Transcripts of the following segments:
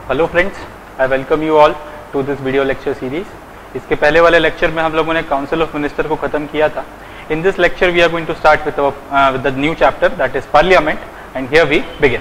Hello friends, I welcome you all to this video lecture series. इसके पहले वाले lecture में हम लोगों ने काउंसिल ऑफ मिनिस्टर को खत्म किया था। In this lecture we are going to start with the new chapter that is parliament and here we begin.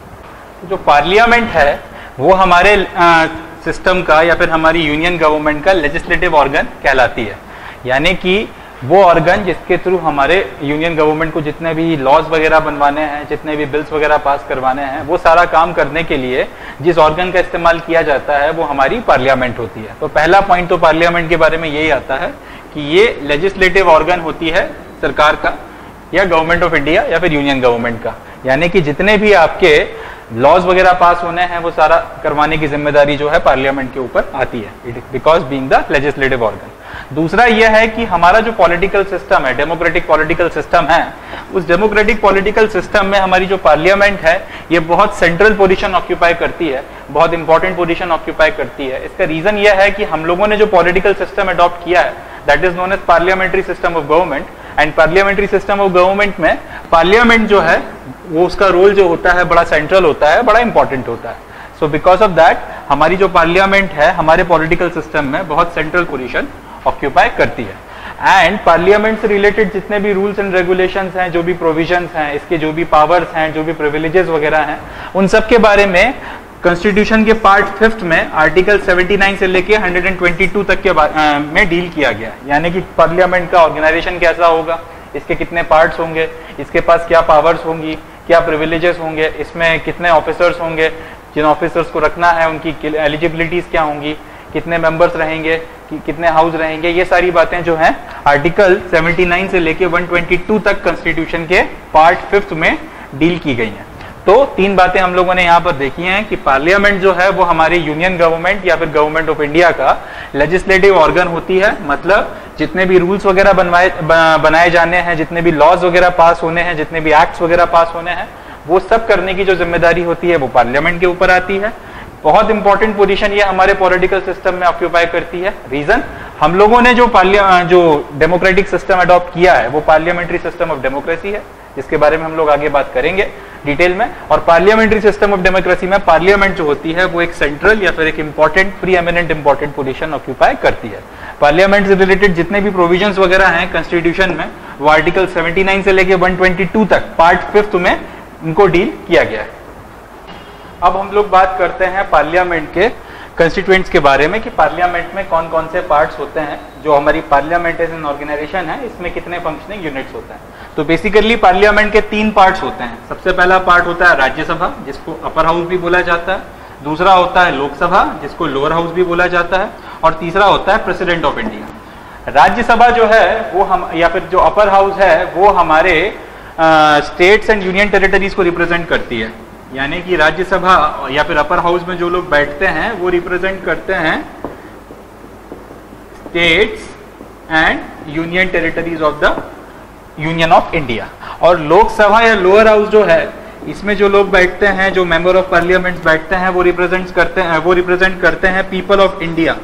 जो पार्लियामेंट है वो हमारे सिस्टम का या फिर हमारी यूनियन गवर्नमेंट का लेजिस्लेटिव ऑर्गन कहलाती है, यानी कि वो ऑर्गन जिसके थ्रू हमारे यूनियन गवर्नमेंट को जितने भी लॉज वगैरह बनवाने हैं, जितने भी बिल्स वगैरह पास करवाने हैं, वो सारा काम करने के लिए जिस ऑर्गन का इस्तेमाल किया जाता है वो हमारी पार्लियामेंट होती है। तो पहला पॉइंट तो पार्लियामेंट के बारे में यही आता है कि ये लेजिस्लेटिव ऑर्गन होती है सरकार का या गवर्नमेंट ऑफ इंडिया या फिर यूनियन गवर्नमेंट का, यानी कि जितने भी आपके लॉज वगैरह पास होने हैं वो सारा करवाने की जिम्मेदारी जो है पार्लियामेंट के ऊपर आती है, because being the legislative organ. दूसरा यह है कि हमारा जो पॉलिटिकल सिस्टम है, डेमोक्रेटिक पॉलिटिकल सिस्टम है, उस डेमोक्रेटिक पॉलिटिकल सिस्टम में हमारी जो पार्लियामेंट है ये बहुत सेंट्रल पोजीशन ऑक्यूपाई करती है, बहुत इंपॉर्टेंट पोजीशन ऑक्यूपाई करती है। इसका रीजन यह है कि हम लोगों ने जो पॉलिटिकल सिस्टम अडॉप्ट किया है that is known as parliamentary system of government. And parliamentary system of government में पार्लियामेंट जो है वो उसका रोल जो होता है बड़ा सेंट्रल होता है, बड़ा इंपॉर्टेंट होता है। सो बिकॉज ऑफ दैट हमारी जो पार्लियामेंट है हमारे पॉलिटिकल सिस्टम में बहुत सेंट्रल पोजीशन ऑक्यूपाई करती है। एंड पार्लियामेंट से रिलेटेड जितने भी रूल्स एंड रेगुलेशंस हैं, जो भी प्रोविजंस हैं, इसके जो भी पावर्स हैं, जो भी प्रिविलेजेस वगैरह हैं, उन सब के बारे में कॉन्स्टिट्यूशन के पार्ट 5 में आर्टिकल 79 से लेके 122 तक के में डील किया गया, यानी कि पार्लियामेंट का ऑर्गेनाइजेशन कैसा होगा, इसके कितने पार्ट्स होंगे, इसके पास क्या पावर्स होंगी, क्या प्रिविलेजेस होंगे, इसमें कितने ऑफिसर्स होंगे, जिन ऑफिसर्स को रखना है उनकी एलिजिबिलिटीज क्या होंगी, कितने मेंबर्स रहेंगे, कितने हाउस रहेंगे, ये सारी बातें जो हैं आर्टिकल 79 से लेके 122 तक कॉन्स्टिट्यूशन के पार्ट 5 में डील की गई हैं। तो तीन बातें हम लोगों ने यहाँ पर देखी हैं कि पार्लियामेंट जो है वो हमारी यूनियन गवर्नमेंट या फिर गवर्नमेंट ऑफ इंडिया का लेजिस्लेटिव ऑर्गन होती है, मतलब जितने भी रूल्स वगैरह बनाए जाने हैं, जितने भी लॉज वगैरह पास होने हैं, जितने भी एक्ट्स वगैरह पास होने हैं, वो सब करने की जो जिम्मेदारी होती है वो पार्लियामेंट के ऊपर आती है। बहुत इंपॉर्टेंट पोजीशन ये हमारे पॉलिटिकल सिस्टम में ऑक्यूपाई करती है। रीजन, हम लोगों ने जो डेमोक्रेटिक सिस्टम अडॉप्ट किया है वो पार्लियामेंट्री सिस्टम ऑफ डेमोक्रेसी है, जिसके बारे में हम लोग आगे बात करेंगे डिटेल में। और पार्लियामेंट्री सिस्टम ऑफ डेमोक्रेसी में पार्लियामेंट जो होती है वो एक सेंट्रल या फिर एक important preeminent important position occupy करती है। पार्लियामेंट से रिलेटेड जितने भी प्रोविजंस वगैरह हैं कॉन्स्टिट्यूशन में वो आर्टिकल 79 से लेके 122 तक पार्ट 5 में उनको डील किया गया है। अब हम लोग बात करते हैं पार्लियामेंट के कंस्टिट्यूएंट्स के बारे में कि पार्लियामेंट में कौन कौन से पार्ट्स होते हैं। जो हमारी पार्लियामेंट एज एन ऑर्गेनाइजेशन है इसमें कितने फंक्शनिंग यूनिट्स होते हैं। तो बेसिकली पार्लियामेंट के 3 पार्ट्स होते हैं। सबसे पहला पार्ट होता है राज्यसभा, जिसको अपर हाउस भी बोला जाता है। दूसरा होता है लोकसभा, जिसको लोअर हाउस भी बोला जाता है। और तीसरा होता है प्रेसिडेंट ऑफ इंडिया। राज्यसभा जो है वो हम या फिर जो अपर हाउस है वो हमारे स्टेट्स एंड यूनियन टेरिटरीज को रिप्रेजेंट करती है, यानी कि राज्यसभा या फिर अपर हाउस में जो लोग बैठते हैं वो रिप्रेजेंट करते हैं states and union territories of the union of India. और लोकसभा या लोअर हाउस जो है इसमें जो लोग बैठते हैं, जो मेंबर ऑफ पार्लियामेंट बैठते हैं, वो रिप्रेजेंट करते हैं people of India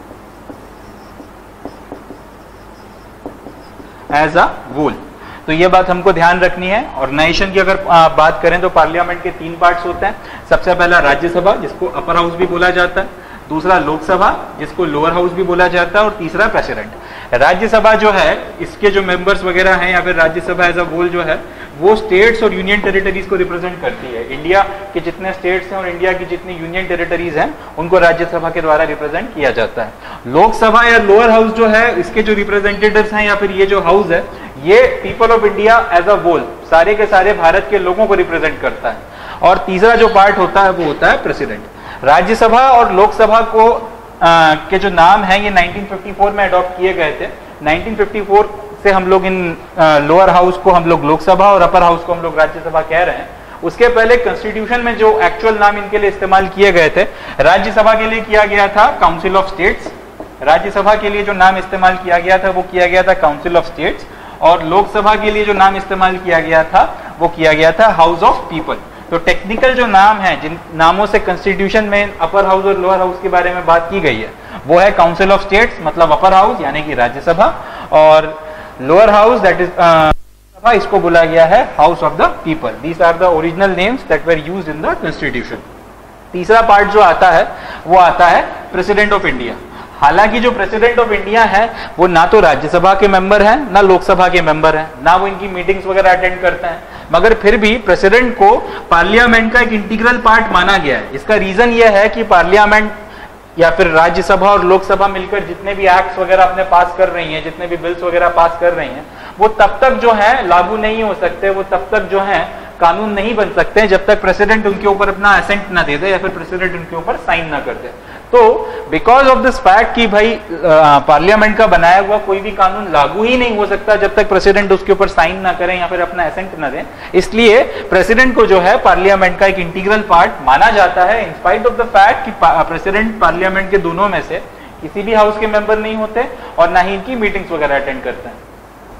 as a whole. तो ये बात हमको ध्यान रखनी है। और नेशन की अगर बात करें तो पार्लियामेंट के 3 पार्ट्स होते हैं। सबसे पहला राज्यसभा, जिसको अपर हाउस भी बोला जाता है। दूसरा लोकसभा, जिसको लोअर हाउस भी बोला जाता है। और तीसरा प्रेसिडेंट। राज्यसभा जो है इसके जो मेंबर्स वगैरह हैं या फिर राज्यसभा एज अ होल जो है वो स्टेट्स और यूनियन टेरिटरीज को रिप्रेजेंट करती है। इंडिया के जितने स्टेट्स हैं और इंडिया की जितनी यूनियन टेरिटरीज हैं उनको राज्यसभा के द्वारा रिप्रेजेंट किया जाता है। लोकसभा या लोअर हाउस जो है इसके जो रिप्रेजेंटेटिव्स हैं या फिर ये जो हाउस है ये people of India as a whole, सारे के सारे भारत के लोगों को रिप्रेजेंट करता है। और तीसरा जो पार्ट होता है वो होता है प्रेसिडेंट। राज्यसभा और लोकसभा को के जो नाम है ये 1954 में अडॉप्ट किए गए थे। 1954 से हम लोग इन लोअर हाउस को हम लोग लोकसभा और अपर हाउस को हम लोग राज्यसभा कह रहे हैं। उसके पहले कॉन्स्टिट्यूशन में जो एक्चुअल नाम इनके लिए इस्तेमाल किए गए थे, राज्यसभा के लिए किया गया था काउंसिल ऑफ स्टेट्स। राज्यसभा के लिए जो नाम इस्तेमाल किया गया था वो किया गया था काउंसिल ऑफ स्टेट्स। और लोकसभा के लिए जो नाम इस्तेमाल किया गया था वो किया गया था हाउस ऑफ पीपल। तो टेक्निकल जो नाम है, जिन नामों से कॉन्स्टिट्यूशन में अपर हाउस और लोअर हाउस के बारे में बात की गई है, वो है काउंसिल ऑफ स्टेट्स मतलब अपर हाउस यानी कि राज्यसभा, और लोअर हाउस दैट इज इसको बोला गया है house of the people. These are the original names that were used in the constitution. तीसरा पार्ट जो आता है वो आता है प्रेसिडेंट ऑफ इंडिया। हालांकि जो प्रेसिडेंट ऑफ इंडिया है वो ना तो राज्यसभा के मेंबर हैं ना लोकसभा के मेंबर हैं, ना वो इनकी मीटिंग्स वगैरह अटेंड करते हैं, मगर फिर भी प्रेसिडेंट को पार्लियामेंट का एक इंटीग्रल पार्ट माना गया है। इसका रीजन ये है कि पार्लियामेंट या फिर राज्यसभा और लोकसभा मिलकर जितने भी एक्ट्स वगैरह अपने पास कर रही हैं, जितने भी बिल्स वगैरह पास कर रही हैं, वो तब तक जो है लागू नहीं हो सकते, वो तब तक जो है कानून नहीं बन सकते जब तक प्रेसिडेंट उनके ऊपर अपना असेंट ना दे दे या फिर प्रेसिडेंट उनके ऊपर साइन ना कर दे। तो बिकॉज ऑफ दिस फैक्ट कि भाई पार्लियामेंट का बनाया हुआ कोई भी कानून लागू ही नहीं हो सकता जब तक प्रेसिडेंट उसके ऊपर साइन ना करें या फिर अपना असेंट ना दें, इसलिए प्रेसिडेंट को जो है पार्लियामेंट का एक इंटीग्रल पार्ट माना जाता है, in spite of the fact कि प्रेसिडेंट पार्लियामेंट के दोनों में से किसी भी हाउस के मेंबर नहीं होते और ना ही इनकी मीटिंग्स वगैरह अटेंड करते हैं।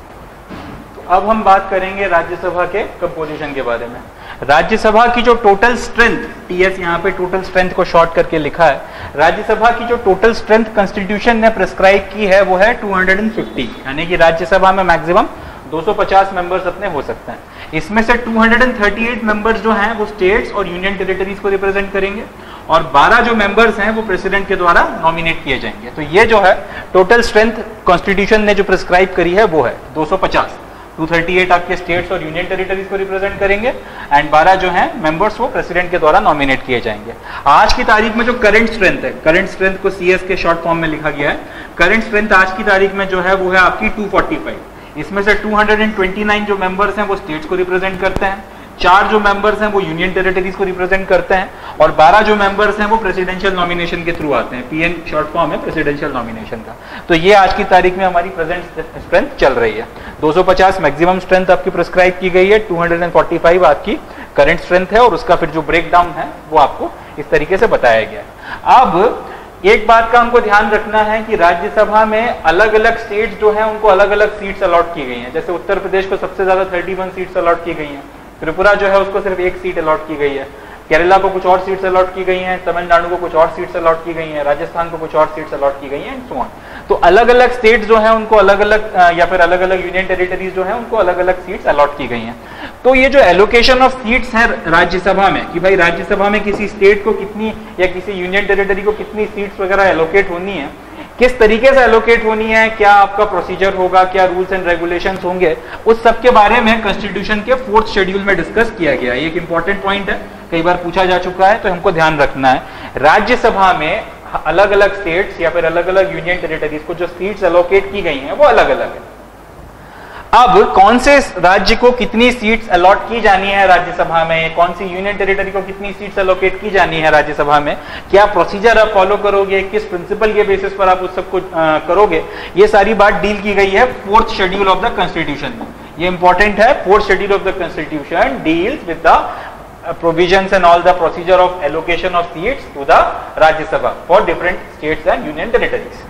अब हम बात करेंगे राज्यसभा के कंपोजिशन के बारे में। राज्यसभा की जो टोटल स्ट्रेंथ, टीएस यहाँ पे टोटल स्ट्रेंथ को शॉर्ट करके लिखा है, राज्यसभा की जो टोटल स्ट्रेंथ कॉन्स्टिट्यूशन ने प्रिस्क्राइब की है वो है 250, यानी कि राज्यसभा में मैक्सिमम 250 मेंबर्स अपने हो सकते हैं। इसमें से 238 मेंबर्स जो हैं वो स्टेट्स और यूनियन टेरिटरीज को रिप्रेजेंट करेंगे और 12 जो मेंबर्स हैं वो प्रेसिडेंट के द्वारा नॉमिनेट किए जाएंगे। तो ये जो है टोटल स्ट्रेंथ कॉन्स्टिट्यूशन ने जो प्रिस्क्राइब करी है वो है 250। 238 आपके स्टेट्स और यूनियन टेरिटरीज को रिप्रेजेंट करेंगे एंड 12 जो हैं मेंबर्स वो प्रेसिडेंट के द्वारा नॉमिनेट किए जाएंगे। आज की तारीख में जो करंट स्ट्रेंथ है, करंट स्ट्रेंथ को सीएस के शॉर्ट फॉर्म में लिखा गया है, करंट स्ट्रेंथ आज की तारीख में जो है वो है आपकी 245। इसमें से 229 जो मेंबर्स हैं वो स्टेट्स को रिप्रेजेंट करते हैं, 4 जो मेंबर्स हैं वो यूनियन टेरिटरीज को रिप्रेजेंट करते हैं और 12 जो मेंबर्स हैं वो प्रेसिडेंशियल नॉमिनेशन के थ्रू आते हैं। पीएन शॉर्ट फॉर्म है प्रेसिडेंशियल नॉमिनेशन का। तो ये आज की तारीख में हमारी प्रेजेंट स्ट्रेंथ चल रही है। 250 मैक्सिमम स्ट्रेंथ आपकी प्रिस्क्राइब की गई है, 245 आपकी करंट स्ट्रेंथ है और उसका फिर जो ब्रेकडाउन है वो आपको इस तरीके से बताया गया है। अब एक बात का हमको ध्यान रखना है कि राज्यसभा में अलग अलग स्टेट्स जो हैं उनको अलग अलग सीट्स अलॉट की गई हैं। जैसे उत्तर प्रदेश को सबसे ज्यादा 31 सीट्स अलॉट की गई हैं, त्रिपुरा जो है उसको सिर्फ 1 सीट अलॉट की गई है, केरला को कुछ और सीट्स अलॉट की गई हैं, तमिलनाडु को कुछ और सीट्स अलॉट की गई हैं, राजस्थान को कुछ और सीट्स अलॉट की गई हैं एंड सो ऑन। तो अलग अलग स्टेट्स जो हैं उनको अलग अलग या फिर अलग अलग यूनियन टेरिटरीज जो हैं उनको अलग अलग सीट्स अलॉट की गई हैं। तो ये जो एलोकेशन ऑफ सीट्स है राज्यसभा में कि भाई राज्यसभा में किसी स्टेट को कितनी या किसी यूनियन टेरिटरी को कितनी सीट्स वगैरह एलोकेट होनी है, किस तरीके से एलोकेट होनी है, क्या आपका प्रोसीजर होगा, क्या रूल्स एंड रेगुलेशंस होंगे, उस सब के बारे में कॉन्स्टिट्यूशन के 4th शेड्यूल में डिस्कस किया गया है। ये एक इंपॉर्टेंट पॉइंट है, कई बार पूछा जा चुका है, तो हमको ध्यान रखना है। राज्यसभा में अलग अलग स्टेट्स या फिर अलग अलग यूनियन टेरिटरीज को जो सीट्स एलोकेट की गई हैं वो अलग अलग है। अब कौन से राज्य को कितनी सीट्स अलॉट की जानी है राज्यसभा में, कौन सी यूनियन टेरिटरी को कितनी सीट्स एलोकेट की जानी है राज्यसभा में, क्या प्रोसीजर आप फॉलो करोगे, किस प्रिंसिपल के बेसिस पर आप उस सबको करोगे, ये सारी बात डील की गई है 4th schedule of the constitution में। ये इंपॉर्टेंट है, 4th schedule of the constitution deals with the provisions and all the procedure of allocation of seats to the Rajya Sabha for different states and union territories.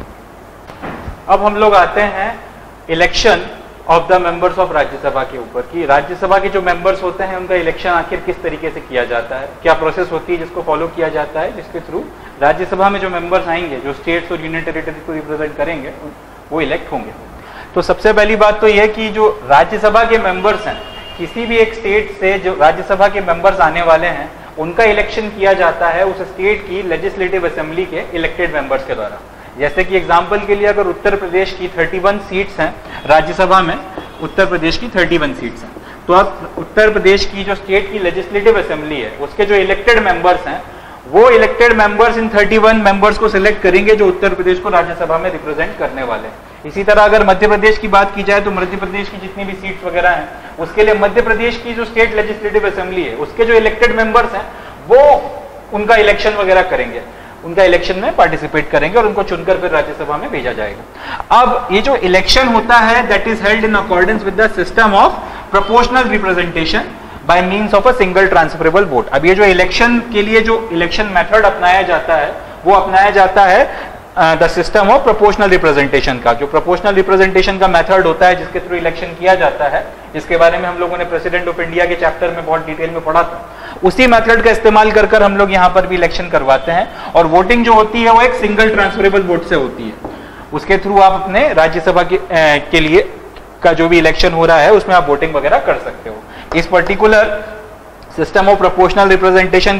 अब हम लोग आते हैं election of the members of Rajya Sabha के ऊपर कि राज्यसभा के जो मेंबर्स होते हैं उनका इलेक्शन आखिर किस तरीके से किया जाता है, क्या प्रोसेस होती है जिसको फॉलो किया जाता है, जिसके थ्रू राज्यसभा में जो मेंबर्स आएंगे जो स्टेट्स और यूनियन टेरिटरी को रिप्रेजेंट करेंगे वो इलेक्ट होंगे। तो सबसे पहली बात तो यह कि जो राज्यसभा के मेंबर्स हैं, किसी भी एक स्टेट से जो राज्यसभा के मेंबर्स आने वाले हैं उनका इलेक्शन किया जाता है उस स्टेट की लेजिस्लेटिव असेंबली के इलेक्टेड मेंबर्स के द्वारा। जैसे कि एग्जांपल के लिए अगर उत्तर प्रदेश की 31 सीट्स हैं राज्यसभा में, उत्तर प्रदेश की 31 सीट्स हैं, तो अब उत्तर प्रदेश की जो स्टेट की लेजिस्लेटिव असेंबली है उसके जो इलेक्टेड मेंबर्स हैं वो इलेक्टेड मेंबर्स इन 31 मेंबर्स को सिलेक्ट करेंगे जो उत्तर प्रदेश को राज्यसभा में रिप्रेजेंट करने वाले हैं। इसी तरह अगर मध्य प्रदेश की बात की जाए तो मध्य प्रदेश की जितनी भी सीट्स वगैरह हैं उसके लिए मध्य प्रदेश की जो स्टेट लेजिस्लेटिव असेंबली है उसके जो इलेक्टेड मेंबर्स हैं वो उनका इलेक्शन वगैरह करेंगे, उनका इलेक्शन में पार्टिसिपेट करेंगे और उनको चुनकर फिर राज्यसभा में भेजा जाएगा। अब ये जो इलेक्शन होता है that is held in accordance with the system of proportional representation by means of a single transferable vote. अब ये जो इलेक्शन के लिए जो इलेक्शन मेथड अपनाया जाता है वो अपनाया जाता है the system of proportional representation का। जो प्रोपोर्शनल रिप्रेजेंटेशन का मेथड होता है जिसके थ्रू इलेक्शन किया जाता है, जिसके बारे में हम लोगों ने प्रेसिडेंट ऑफ इंडिया के चैप्टर में बहुत डिटेल में पढ़ा था, उसी मेथड का इस्तेमाल कर कर हम लोग यहाँ पर भी इलेक्शन करवाते हैं और वोटिंग जो होती है वो एक सिंगल ट्रांसफरेबल वोट से होती है। उसके थ्रू आप अपने राज्यसभा के लिए का जो भी इलेक्शन हो रहा है उसमें आप वोटिंग वगैरह कर सकते हो। इस particular system of proportional representation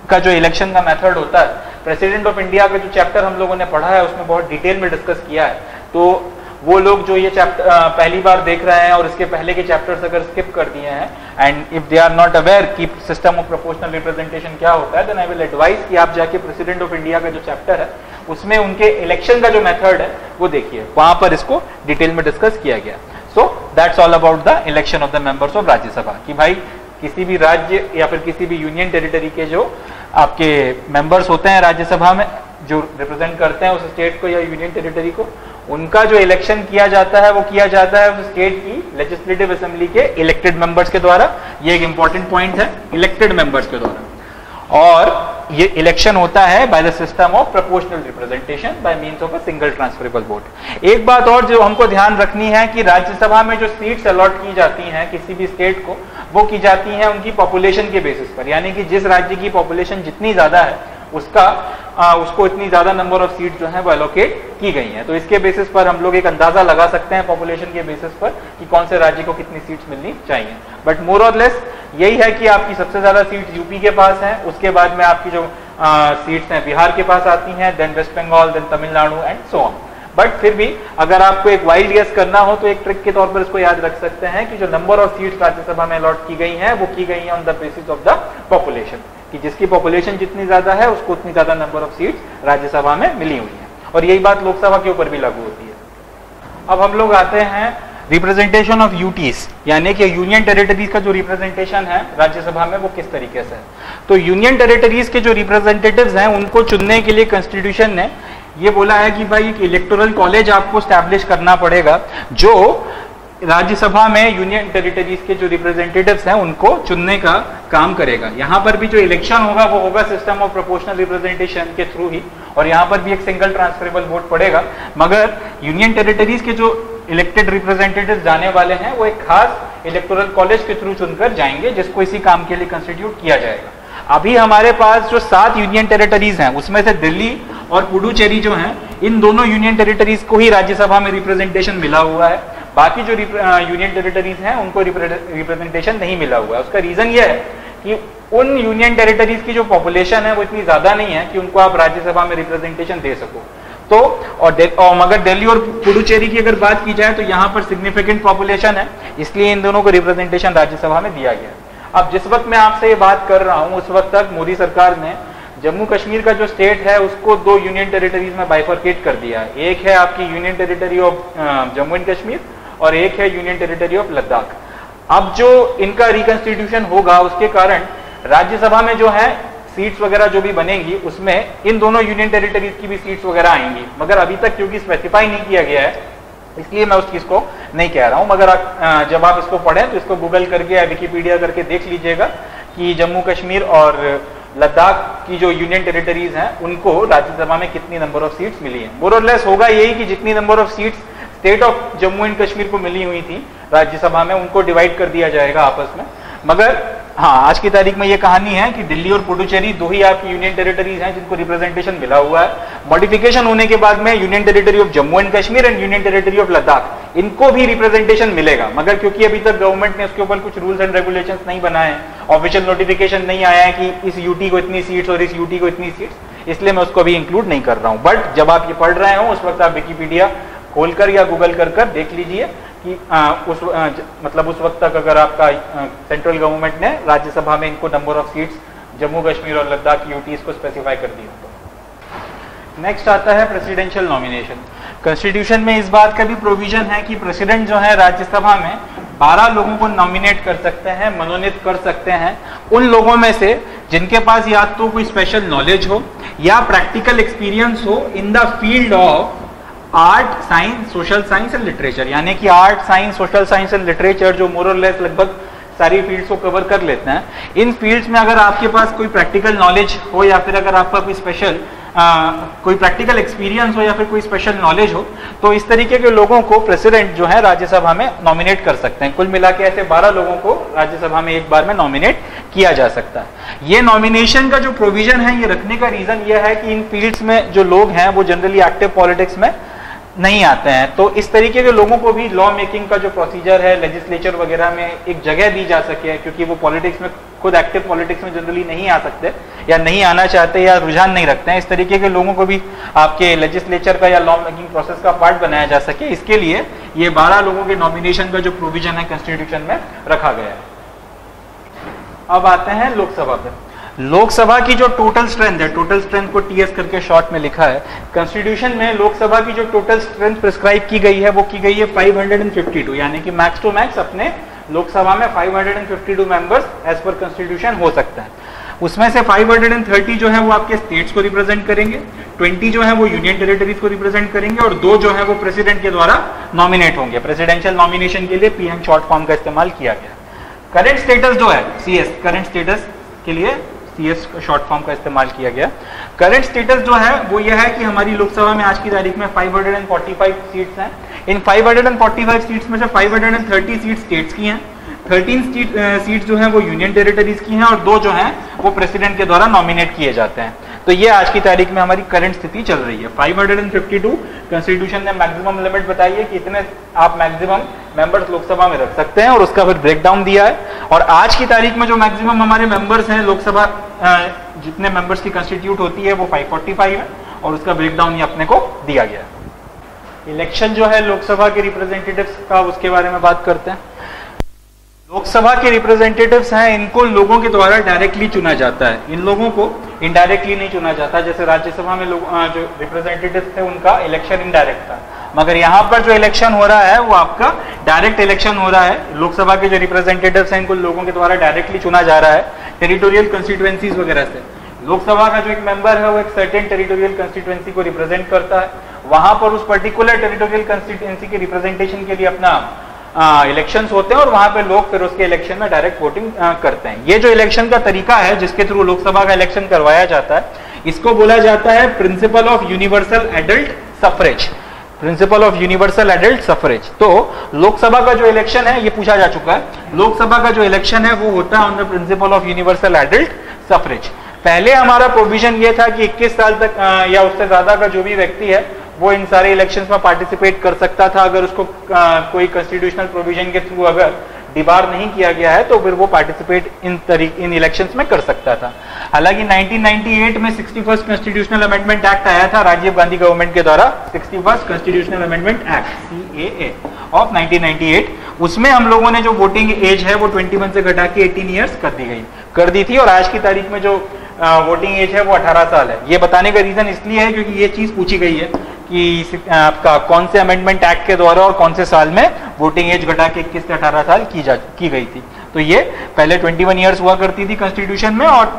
का जो इलेक्शन का मेथड होता है, प्रेसिडेंट ऑफ इंडिया का जो चैप्टर हम लोगों ने पढ़ा है उसमें बहुत डिटेल में डिस्कस किया है। तो वो लोग जो ये चैप्टर पहली बार देख रहे हैं और इसके पहले के चैप्टर्स अगर स्किप कर दिए हैं, and if they are not aware कि सिस्टम ऑफ प्रोपोर्शनल रिप्रेजेंटेशन क्या होता है, देन आई विल एडवाइस कि आप जाके प्रेसिडेंट ऑफ इंडिया का जो चैप्टर है उसमें उनके इलेक्शन का जो मेथड है वो देखिए, वहां पर इसको डिटेल में डिस्कस किया गया। So that's all about the election of the members of Rajya Sabha, कि भाई किसी भी राज्य या फिर किसी भी यूनियन टेरिटरी के जो आपके मेंबर्स होते हैं राज्यसभा में, जो रिप्रेजेंट करते हैं उस स्टेट को या यूनियन टेरिटरी को, उनका जो इलेक्शन किया जाता है वो किया जाता है उस स्टेट की लेजिस्लेटिव असेंबली के इलेक्टेड मेंबर्स के द्वारा। ये एक इंपॉर्टेंट पॉइंट है, इलेक्टेड मेंबर्स के द्वारा। और ये इलेक्शन होता है by the system of proportional representation by means of a single transferable vote. एक बात और जो हमको ध्यान रखनी है कि राज्यसभा में जो सीट्स अलॉट की जाती हैं किसी भी स्टेट को, वो की जाती हैं उनकी पॉपुलेशन के बेसिस पर, यानी कि जिस राज्य की पॉपुलेशन जितनी ज्यादा है उसको इतनी ज्यादा नंबर ऑफ सीट जो है वो एलोकेट की गई हैं। तो इसके बेसिस पर हम लोग एक अंदाजा लगा सकते हैं पॉपुलेशन के बेसिस पर कि कौन से राज्य को कितनी सीट्स मिलनी चाहिए। बट मोर और लेस यही है कि आपकी सबसे ज्यादा सीट यूपी के पास है, उसके बाद में आपकी जो सीट्स हैं बिहार के पास आती हैं, then West Bengal, then Tamil Nadu and so on. But फिर भी अगर आपको एक वाइल्ड गेस करना हो तो एक ट्रिक के तौर पर इसको याद रख सकते हैं कि जो नंबर ऑफ सीट्स राज्यसभा में अलॉट की गई हैं वो की गई है on the basis of the population, कि जिसकी पॉपुलेशन जितनी ज्यादा है उसको उतनी ज्यादा नंबर ऑफ सीट्स राज्यसभा में मिली हुई है। और यही बात लोकसभा के ऊपर भी लागू होती है। अब हम लोग आते हैं रिप्रेजेंटेशन ऑफ यूटीज, यानी कि यूनियन टेरिटरीज का जो रिप्रेजेंटेशन है राज्यसभा में वो किस तरीके से है। तो यूनियन टेरिटरीज के जो रिप्रेजेंटेटिव्स हैं उनको चुनने के लिए कॉन्स्टिट्यूशन ने ये बोला है कि भाई एक इलेक्टोरल कॉलेज आपको स्टैब्लिश करना पड़ेगा जो राज्यसभा में यूनियन टेरिटरीज के जो रिप्रेजेंटेटिव्स हैं उनको चुनने का काम करेगा। यहाँ पर भी जो इलेक्शन होगा वो होगा सिस्टम ऑफ प्रोपोर्शनल रिप्रेजेंटेशन के थ्रू ही, और यहाँ पर भी एक सिंगल ट्रांसफरेबल वोट पड़ेगा। मगर यूनियन टेरिटरीज के जो इलेक्टेड रिप्रेजेंटेटिव्स जाने वाले हैं वो एक खास इलेक्टोरल कॉलेज के थ्रू चुनकर जाएंगे, जिसको इसी काम के लिए कंस्टिट्यूट किया जाएगा। अभी हमारे पास जो 7 यूनियन टेरिटरीज हैं उसमें से दिल्ली और पुडुचेरी जो हैं, इन दोनों यूनियन टेरिटरीज को ही राज्यसभा में रिप्रेजेंटेशन मिला हुआ है। बाकी जो यूनियन टेरिटरीज हैं उनको रिप्रेजेंटेशन नहीं मिला हुआ है। उसका रीजन यह है कि उन यूनियन टेरिटरीज की जो पॉपुलेशन है वो इतनी ज्यादा नहीं है कि उनको आप राज्यसभा में रिप्रेजेंटेशन दे सको। तो और मगर दिल्ली और पुडुचेरी की अगर बात की जाए तो यहाँ पर सिग्निफिकेंट पॉपुलेशन है, इसलिए इन दोनों को रिप्रेजेंटेशन राज्यसभा में दिया गया। अब जिस वक्त मैं आपसे ये बात कर रहा हूँ उस वक्त तक मोदी सरकार ने जम्मू कश्मीर का जो स्टेट है उसको 2 यूनियन टेरिटरीज में बाइफरकेट कर दिया है। एक है आपकी union territory of Jammu and Kashmir और एक है यूनियन टेरिटरी ऑफ लद्दाख। अब जो इनका रिकंस्टिट्यूशन होगा उसके कारण राज्यसभा में जो है सीट्स वगैरह जो भी बनेंगी उसमें इन दोनों यूनियन टेरिटरीज की भी सीट्स वगैरह आएंगी, मगर अभी तक क्योंकि स्पेसिफाई नहीं किया गया है इसलिए मैं उस चीज को नहीं कह रहा हूं। मगर जब आप इसको पढ़ें तो इसको गूगल करके या विकिपीडिया करके देख लीजिएगा कि जम्मू कश्मीर और लद्दाख की जो यूनियन टेरिटरीज हैं उनको राज्यसभा में कितनी नंबर ऑफ सीट्स मिली है। मोर और लेस होगा यही कि जितनी number of seats state of Jammu and Kashmir को मिली हुई थी राज्यसभा में उनको डिवाइड कर दिया जाएगा आपस में। मगर हाँ, आज की तारीख में ये कहानी है कि दिल्ली और पुडुचेरी 2 ही आपकी यूनियन टेरिटरीज हैं जिनको रिप्रेजेंटेशन मिला हुआ है। मॉडिफिकेशन होने के बाद में union territory of Jammu and Kashmir and union territory of Ladakh इनको भी रिप्रेजेंटेशन मिलेगा, मगर क्योंकि अभी तक गवर्नमेंट ने उसके ऊपर कुछ रूल्स एंड रेगुलेशंस नहीं बनाए हैं, ऑफिशियल नोटिफिकेशन नहीं आया है कि इस यूटी को इतनी सीट्स और इस यूटी को इतनी सीट्स, इसलिए मैं उसको अभी इंक्लूड नहीं कर रहा हूं। बट जब आप ये पढ़ रहे हो उस वक्त आप विकिपीडिया खोलकर या गूगल कर देख लीजिए कि मतलब उस वक्त तक अगर आपका सेंट्रल गवर्नमेंट ने राज्यसभा में इनको number of seats Jammu Kashmir और लद्दाख की यूटीज को स्पेसिफाई कर दी हो। नेक्स्ट आता है प्रेसिडेंशियल नॉमिनेशन। कॉन्स्टिट्यूशन में इस बात का भी प्रोविजन है कि प्रेसिडेंट जो है राज्यसभा में 12 लोगों को नॉमिनेट कर सकते हैं, मनोनीत कर सकते हैं, उन लोगों में से जिनके पास या तो कोई स्पेशल नॉलेज हो या प्रैक्टिकल एक्सपीरियंस हो in the field of art, science, social science and literature. यानी कि art, science, social science and literature जो मोर और लेस लगभग सारी फील्ड्स को कवर कर लेते हैं, इन फील्ड्स में अगर आपके पास कोई प्रैक्टिकल नॉलेज हो या फिर अगर आपका कोई स्पेशल कोई प्रैक्टिकल एक्सपीरियंस हो या फिर कोई स्पेशल नॉलेज हो, तो इस तरीके के लोगों को प्रेसिडेंट जो है राज्यसभा में नॉमिनेट कर सकते हैं। कुल मिला के ऐसे 12 लोगों को राज्यसभा में एक बार में नॉमिनेट किया जा सकता है। ये नॉमिनेशन का जो प्रोविजन है ये रखने का रीजन ये है कि इन फील्ड्स में जो लोग हैं वो जनरली एक्टिव पॉलिटिक्स में नहीं आते हैं, तो इस तरीके के लोगों को भी लॉ मेकिंग का जो प्रोसीजर है लेजिस्लेचर वगैरह में एक जगह दी जा सके, क्योंकि वो पॉलिटिक्स में खुद एक्टिव पॉलिटिक्स में जनरली नहीं आ सकते या नहीं आना चाहते या रुझान नहीं रखते हैं, इस तरीके के लोगों को भी आपके लेजिस्लेचर का या लॉ मेकिंग प्रोसेस का पार्ट बनाया जा सके, इसके लिए ये 12 लोगों के नॉमिनेशन का जो प्रोविजन है कॉन्स्टिट्यूशन में रखा गया है। अब आते हैं लोकसभा पे। लोकसभा की जो टोटल स्ट्रेंथ है, टोटल स्ट्रेंथ को टीएस करके शॉर्ट में लिखा है, कॉन्स्टिट्यूशन में लोकसभा की जो टोटल स्ट्रेंथ प्रिस्क्राइब की गई है वो की गई है 552, यानी कि मैक्स टू मैक्स अपने लोकसभा में 552 मेंबर्स एज पर कॉन्स्टिट्यूशन हो सकता है। उसमें से 530 जो है वो आपके स्टेट्स को रिप्रेजेंट करेंगे, 20 जो है वो यूनियन टेरिटरीज को रिप्रेजेंट करेंगे और 2 जो है वो प्रेसिडेंट के द्वारा नॉमिनेट होंगे। प्रेसिडेंशियल नॉमिनेशन के लिए पीएम शॉर्ट फॉर्म का इस्तेमाल किया गया। करंट स्टेटस जो है सीएस, करंट स्टेटस के लिए सीएस शॉर्ट फॉर्म का इस्तेमाल किया गया। करंट स्टेटस जो है वो यह है कि हमारी लोकसभा में आज की तारीख में 545 सीट्स हैं। इन 545 सीट्स में से 530 सीट स्टेट्स की हैं, 13 सीट्स जो हैं वो यूनियन टेरिटरीज की हैं और 2 जो हैं वो प्रेसिडेंट के द्वारा नॉमिनेट किए जाते हैं। तो ये आज की तारीख में हमारी करंट स्थिति चल रही है। 552 कॉन्स्टिट्यूशन ने मैक्सिमम लिमिट बताई है कि इतने आप मैक्सिमम मेंबर्स लोकसभा में रख सकते हैं और उसका फिर ब्रेकडाउन दिया है। और आज की तारीख में जो मैक्सिमम हमारे मेंबर्स हैं लोकसभा, जितने मेंबर्स की कंस्टिट्यूट होती है वो 545 है और उसका ब्रेकडाउन ये अपने को दिया गया है। इलेक्शन जो है लोकसभा के रिप्रेजेंटेटिव्स का, उसके बारे में बात करते हैं। लोकसभा के रिप्रेजेंटेटिव्स हैं, इनको लोगों के द्वारा डायरेक्टली चुना जाता है, इन लोगों को इनडायरेक्टली नहीं चुना जाता। जैसे राज्यसभा में लोग जो रिप्रेजेंटेटिव्स थे उनका इलेक्शन इनडायरेक्ट था, मगर यहाँ पर जो इलेक्शन हो रहा है वो आपका डायरेक्ट इलेक्शन हो रहा है। लोकसभा के जो रिप्रेजेंटेटिव्स हैं इनको लोगों के द्वारा डायरेक्टली चुना जा रहा है टेरिटोरियल कंस्टिट्यूएंसीज वगैरह से। लोकसभा का जो एक मेंबर है वो एक सर्टेन टेरिटोरियल कंस्टिट्यूएंसी को रिप्रेजेंट करता है, वहां पर उस पर्टिकुलर टेरिटोरियल कंस्टिट्यूएंसी के रिप्रेजेंटेशन के लिए अपना इलेक्शंस होते हैं और वहां पे लोग फिर उसके इलेक्शन में डायरेक्ट वोटिंग करते हैं। ये जो इलेक्शन का तरीका है जिसके थ्रू लोकसभा का इलेक्शन करवाया जाता है, इसको बोला जाता है principle of universal adult suffrage. Principle of universal adult suffrage. तो लोकसभा का जो इलेक्शन है, ये पूछा जा चुका है, लोकसभा का जो इलेक्शन है वो होता है on the principle of universal adult suffrage. पहले हमारा प्रोविजन ये था कि 21 साल तक या उससे ज्यादा का जो भी व्यक्ति है वो इन सारे इलेक्शंस में पार्टिसिपेट कर सकता था। अगर उसको कोई कॉन्स्टिट्यूशनल प्रोविजन के थ्रू अगर डिबार नहीं किया गया है तो फिर वो पार्टिसिपेट इन इलेक्शंस में कर सकता था। हालांकि 1998 में 61st कॉन्स्टिट्यूशनल अमेंडमेंट एक्ट आया था राजीव गांधी गवर्नमेंट के द्वारा, 61st constitutional amendment act CAA of 1998। उसमें हम लोगों ने जो वोटिंग एज है वो 21 से घटा के 18 ईयर्स कर दी थी और आज की तारीख में जो वोटिंग एज है वो 18 साल है। ये बताने का रीजन इसलिए है क्योंकि ये चीज पूछी गई है कि आपका कौन से अमेंडमेंट एक्ट के द्वारा और कौन से साल में वोटिंग एज घटा के 21 से 18 साल की गई थी। तो ये पहले 21 ईयर्स हुआ करती थी कॉन्स्टिट्यूशन में और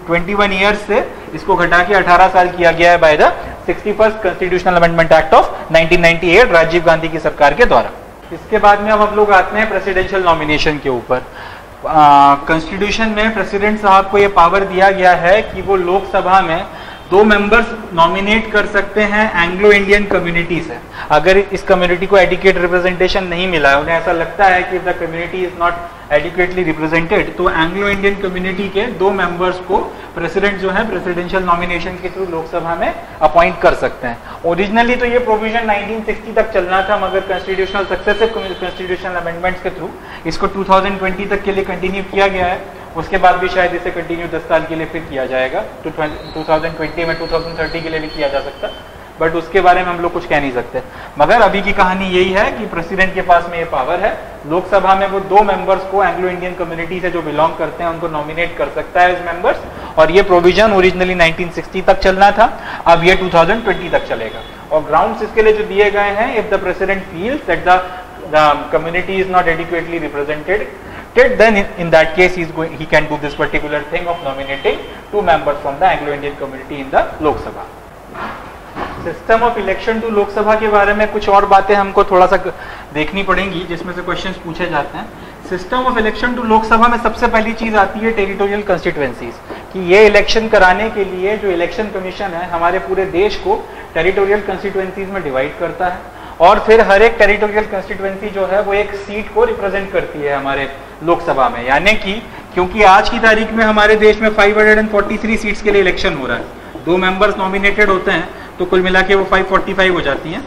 21 ईयर्स से इसको घटा के 18 साल किया गया है by the 61st constitutional amendment act of 1998 Rajiv Gandhi की सरकार के द्वारा। इसके बाद में अब हम लोग आते हैं प्रेसिडेंशियल नॉमिनेशन के ऊपर। कॉन्स्टिट्यूशन में प्रेसिडेंट साहब को यह पावर दिया गया है कि वो लोकसभा में 2 मेंबर्स नॉमिनेट कर सकते हैं एंग्लो इंडियन कम्युनिटी से। अगर इस कम्युनिटी को एडिक्वेट रिप्रेजेंटेशन नहीं मिला है, उन्हें ऐसा लगता है कि the community is not adequately represented, तो एंग्लो इंडियन कम्युनिटी के 2 मेंबर्स को प्रेसिडेंट जो है प्रेसिडेंशियल नॉमिनेशन के थ्रू लोकसभा में अपॉइंट कर सकते हैं। ओरिजिनली तो ये प्रोविजन 1960 तक चलना था, मगर कॉन्स्टिट्यूशनल सक्सेसिव कॉन्स्टिट्यूशनल अमेंडमेंट्स के थ्रू इसको 2020 तक के लिए कंटिन्यू किया गया है। उसके बाद भी शायद इसे कंटिन्यू 10 साल के लिए फिर किया जाएगा, तो 2020 में 2030 के लिए भी किया जा सकता, बट उसके बारे में हम लोग कुछ कह नहीं सकते। मगर अभी की कहानी यही है कि प्रेसिडेंट के पास में ये पावर है, लोकसभा में वो 2 मेंबर्स को एंग्लो इंडियन कम्युनिटी से जो बिलोंग करते हैं उनको नॉमिनेट कर सकता है एज मेंबर्स, और ये प्रोविजन ओरिजिनली 1960 तक चलना था, अब ये 2020 तक चलेगा। और ग्राउंड्स इसके लिए जो दिए गए हैं, if the president feels that the community is not adequately represented, then in that case he can do this particular thing of nominating 2 members from the Anglo-Indian community in the Lok Sabha. System of election to Lok Sabha के बारे में कुछ और बातें हमको थोड़ा सा देखनी पड़ेंगी जिसमें से क्वेश्चंस पूछे जाते हैं। System of election to Lok Sabha में सबसे पहली चीज आती है टेरिटोरियल कंस्टिट्यूएंसीज, कि ये इलेक्शन कराने के लिए जो इलेक्शन कमीशन है हमारे पूरे देश को टेरिटोरियल कंस्टिट्यूएंसीज में डिवाइड करता है और फिर हर एक टेरिटोरियल कंस्टिट्यूएंसी जो है वो एक सीट को रिप्रेजेंट करती है हमारे लोकसभा में। यानी कि क्योंकि आज की तारीख में हमारे देश में 543 सीट्स के लिए इलेक्शन हो रहा है, 2 मेंबर्स नॉमिनेटेड होते हैं तो कुल मिला के वो 545 हो जाती हैं।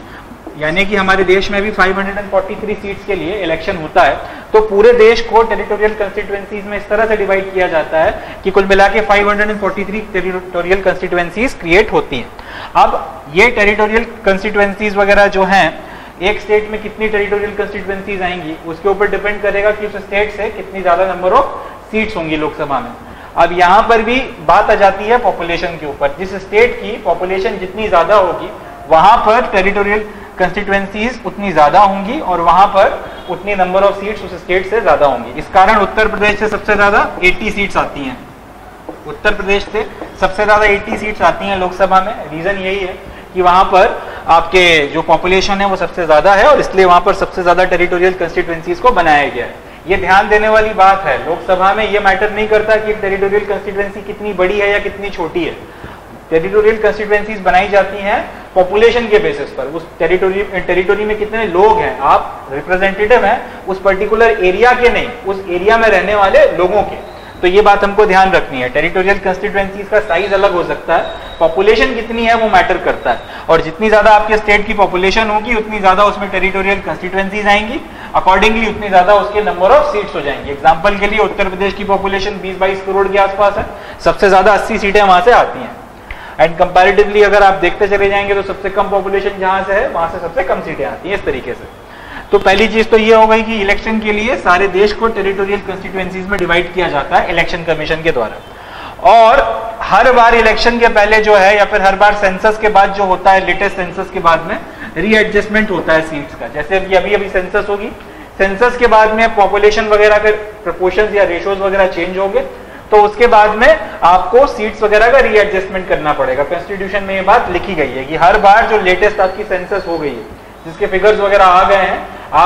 यानी कि हमारे देश में भी 543 सीट्स के लिए इलेक्शन होता है, तो पूरे देश को टेरिटोरियल कंस्टिट्यूएंसीज में इस तरह से डिवाइड किया जाता है कि कुल मिला के 543 टेरिटोरियल कंस्टिट्यूएंसीज क्रिएट होती हैं। अब ये टेरिटोरियल कंस्टिट्यूएंसीज वगैरह जो हैं, एक स्टेट में कितनी टेरिटोरियल कंस्टिट्यूएंसीज आएंगी उसके ऊपर डिपेंड करेगा कि उस स्टेट से कितनी ज्यादा नंबर ऑफ सीट्स होंगी लोकसभा में। अब यहां पर भी बात आ जाती है पॉपुलेशन के ऊपर। जिस स्टेट की पॉपुलेशन जितनी ज्यादा होगी वहां पर टेरिटोरियल कंस्टिट्यूएंसीज उतनी ज्यादा होंगी और वहां पर उतनी नंबर ऑफ सीट्स उस स्टेट से ज्यादा होंगी। इस कारण उत्तर प्रदेश से सबसे ज्यादा 80 सीट्स आती हैं। उत्तर प्रदेश से सबसे ज्यादा 80 सीट्स आती हैं लोकसभा में। रीजन यही है कि वहां पर आपके जो पॉपुलेशन है वो सबसे ज्यादा है और इसलिए वहां पर सबसे ज्यादा टेरिटोरियल कंस्टिट्यूएंसीज को बनाया गया है। ये ध्यान देने वाली बात है, लोकसभा में ये मैटर नहीं करता कि एक टेरिटोरियल कंस्टिट्यूएंसी कितनी बड़ी है या कितनी छोटी है। टेरिटोरियल कंस्टिट्यूएंसीज बनाई जाती हैं पॉपुलेशन के बेसिस पर। उस टेरिटोरी में कितने लोग हैं, आप रिप्रेजेंटेटिव हैं उस पर्टिकुलर एरिया के, नहीं उस एरिया में रहने वाले लोगों के। तो ये बात हमको ध्यान रखनी है। टेरिटोरियल कंस्टिट्यूएंसीज का साइज अलग हो सकता है, पॉपुलेशन कितनी है वो मैटर करता है, और जितनी ज्यादा आपके स्टेट की पॉपुलेशन होगी उतनी ज्यादा उसमें टेरिटोरियल कंस्टिट्यूएंसीज आएंगी, अकॉर्डिंगली उतनी ज्यादा उसके नंबर ऑफ सीट्स हो जाएंगी। एग्जांपल के लिए उत्तर प्रदेश की पॉपुलेशन 20-22 करोड़ के आसपास है, सबसे ज्यादा 80 सीटें वहां से आती हैं। एंड कंपैरेटिवली अगर आप देखते चले जाएंगे तो सबसे कम पॉपुलेशन जहां से है वहां से सबसे कम सीटें आती हैं, इस तरीके से। तो पहली चीज तो ये हो गई कि इलेक्शन के लिए सारे देश को टेरिटोरियल कंस्टिट्यूएंसीज में डिवाइड किया जाता है इलेक्शन कमीशन के द्वारा। और हर बार इलेक्शन के पहले जो है या फिर हर बार सेंसस के बाद जो होता है, लेटेस्ट सेंसस के बाद में रीएडजस्टमेंट होता है सीट्स का। जैसे अभी सेंसस होगी, सेंसस के बाद में पॉपुलेशन वगैरह के प्रोपोर्शंस या रेशोज वगैरह चेंज होंगे, तो उसके बाद में आपको सीट्स वगैरह का रीएडजस्टमेंट करना पड़ेगा। कॉन्स्टिट्यूशन में ये बात लिखी गई है कि हर बार जो लेटेस्ट आपकी सेंसस हो गई है, जिसके फिगर्स वगैरह आ गए हैं,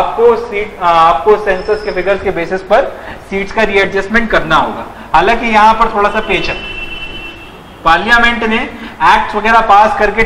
आपको सेंसस के फिगर्स के बेसिस पर सीट्स का रीएडजस्टमेंट करना होगा। हालांकि यहां पर थोड़ा सा पेच है, पार्लियामेंट ने एक्ट वगैरह पास करके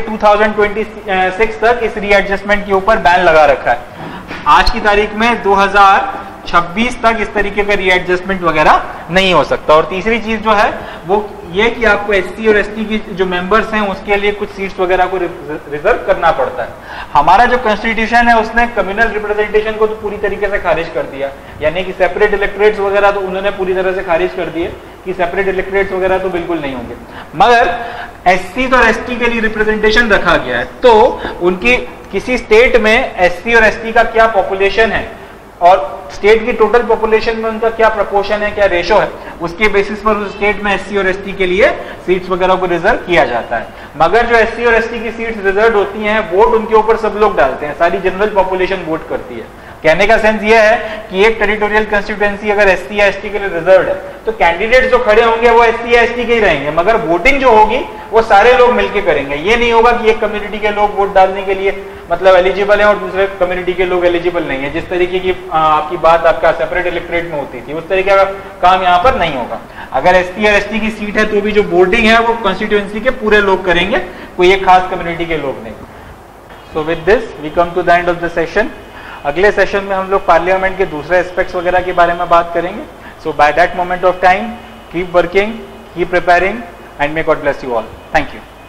2026 तक इस रीएडजस्टमेंट के ऊपर बैन लगा रखा है। आज की तारीख में 2026 तक इस तरीके का रीएडजस्टमेंट वगैरह नहीं हो सकता। और तीसरी चीज जो है वो ये कि आपको एससी और एसटी की जो मेंबर्स हैं उसके लिए कुछ सीट्स वगैरह को रिजर्व करना पड़ता है। हमारा जो कॉन्स्टिट्यूशन है उसने कम्युनल रिप्रेजेंटेशन को तो पूरी तरीके से खारिज कर दिया, यानी कि सेपरेट इलेक्टोरेट्स वगैरह तो उन्होंने पूरी तरह से खारिज कर दिए कि सेपरेट इलेक्टोरेट्स वगैरह तो बिल्कुल नहीं होंगे। मगर एससी और एसटी के लिए रिप्रेजेंटेशन रखा गया है, तो उनकी किसी स्टेट में एससी और एसटी का क्या पॉपुलेशन है और स्टेट की टोटल पॉपुलेशन में उनका क्या प्रपोर्शन है, क्या रेशो है, उसके बेसिस पर उस स्टेट में एससी और एसटी के लिए सीट्स वगैरह को रिजर्व किया जाता है। मगर जो एससी और एसटी की सीट्स रिजर्व होती हैं, वोट उनके ऊपर सब लोग डालते हैं, सारी जनरल पॉपुलेशन वोट करती है। कहने का सेंस ये है कि एक टेरिटोरियल कंस्टिट्यूएंसी अगर एससी या एसटी के लिए रिजर्व्ड है तो कैंडिडेट जो खड़े होंगे वो एससी या एसटी के ही रहेंगे, मगर वोटिंग जो होगी वो सारे लोग मिलकर करेंगे। ये नहीं होगा कि एक कम्युनिटी के लोग वोट डालने के लिए मतलब एलिजिबल है और दूसरे कम्युनिटी के लोग एलिजिबल नहीं है। जिस तरीके की आपकी बात आपका सेपरेट इलेक्टोरेट में होती थी, उस तरीके का काम यहाँ पर नहीं होगा। अगर एससी या एसटी की सीट है तो भी जो वोटिंग है वो कॉन्स्टिट्यूएंसी के पूरे लोग करेंगे, कोई एक खास कम्युनिटी के लोग नहीं। So with this we come to the end of the session. अगले सेशन में हम लोग पार्लियामेंट के दूसरे एस्पेक्ट्स वगैरह के बारे में बात करेंगे। So by that moment of time keep working, keep preparing and may God bless you all. Thank you.